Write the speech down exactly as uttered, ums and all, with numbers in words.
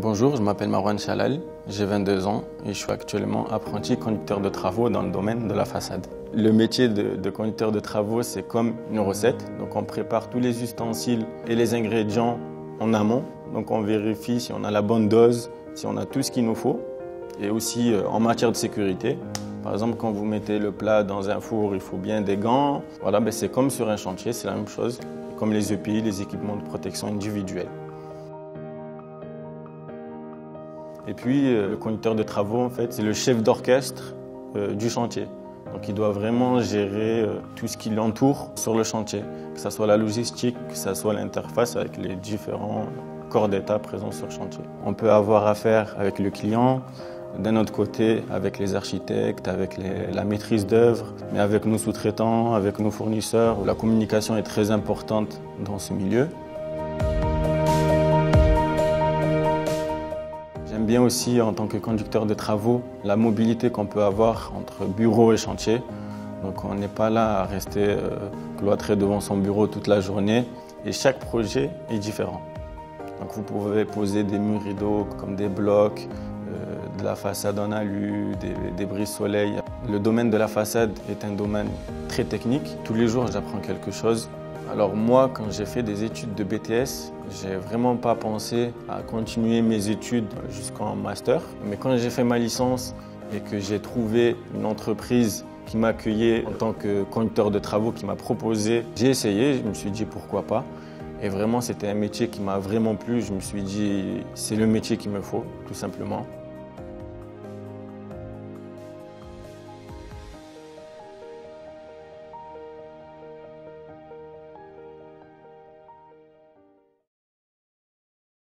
Bonjour, je m'appelle Marwan Chalal, j'ai vingt-deux ans et je suis actuellement apprenti conducteur de travaux dans le domaine de la façade. Le métier de, de conducteur de travaux, c'est comme une recette. Donc on prépare tous les ustensiles et les ingrédients en amont. Donc on vérifie si on a la bonne dose, si on a tout ce qu'il nous faut. Et aussi euh, en matière de sécurité. Par exemple, quand vous mettez le plat dans un four, il faut bien des gants. Voilà, ben c'est comme sur un chantier, c'est la même chose. Comme les E P I, les équipements de protection individuelle. Et puis, le conducteur de travaux, en fait, c'est le chef d'orchestre euh, du chantier. Donc, il doit vraiment gérer euh, tout ce qui l'entoure sur le chantier, que ce soit la logistique, que ce soit l'interface avec les différents corps d'État présents sur le chantier. On peut avoir affaire avec le client, d'un autre côté avec les architectes, avec les, la maîtrise d'œuvre, mais avec nos sous-traitants, avec nos fournisseurs, où la communication est très importante dans ce milieu. J'aime bien aussi, en tant que conducteur de travaux, la mobilité qu'on peut avoir entre bureau et chantier. Donc on n'est pas là à rester euh, cloîtré devant son bureau toute la journée. Et chaque projet est différent. Donc vous pouvez poser des murs rideaux comme des blocs, euh, de la façade en alu, des, des brise-soleil. Le domaine de la façade est un domaine très technique. Tous les jours, j'apprends quelque chose. Alors moi, quand j'ai fait des études de B T S, j'ai vraiment pas pensé à continuer mes études jusqu'en master. Mais quand j'ai fait ma licence et que j'ai trouvé une entreprise qui m'accueillait en tant que conducteur de travaux, qui m'a proposé, j'ai essayé, je me suis dit pourquoi pas. Et vraiment, c'était un métier qui m'a vraiment plu. Je me suis dit, c'est le métier qu'il me faut, tout simplement.